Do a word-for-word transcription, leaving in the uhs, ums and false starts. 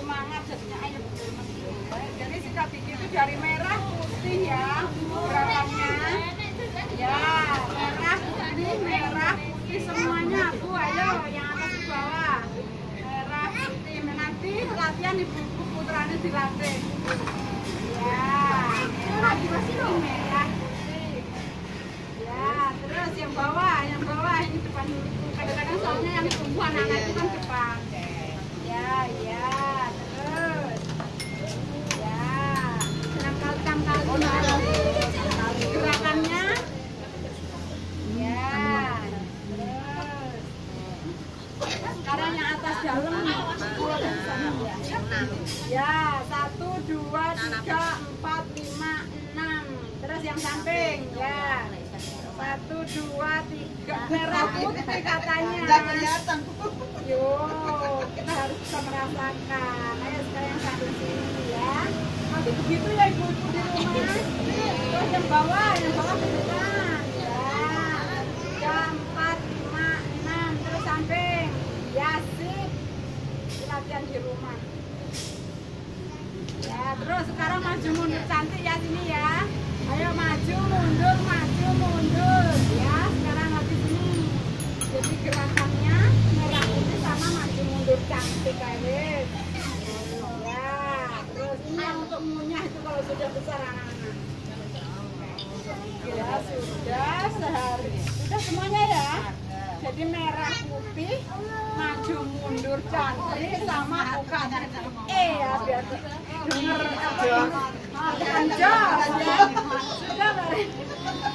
semangat jadinya ayo jadi sikat gigi itu dari merah putih ya gerakannya ya merah putih merah putih semuanya Bu ayo yang atas ke bawah merah putih nanti latihan ibu putranya dilatih ya merah putih merah putih ya terus yang bawah yang bawah ini depan dulu kadang-kadang soalnya yang tumbuh anak-anak itu kan depan ya ya terus ya enam kali enam kali gerakannya ya terus sekarang yang atas dalam ya satu dua tiga empat lima enam terus yang samping ya satu dua tiga merah putih katanya kelihatan yo kita harus bisa merasakan ayo sekarang yang satu sini ya nanti begitu ya ibu-ibu di rumah terus yang bawah yang bawah ke depan ya tiga empat lima enam terus samping ya sip latihan di rumah ya terus sekarang maju mundur cantik ya sini ya ayo maju mundur maju mundur ya sekarang lagi sini jadi gerakannya merah putih sama maju mundur cantik guys ya terus ini yang untuk ngunyah itu kalau sudah besar anak-anak ya sudah sehari sudah semuanya ya jadi merah putih maju mundur cantik sama buka eh ya biar denger apa anjol ya sudah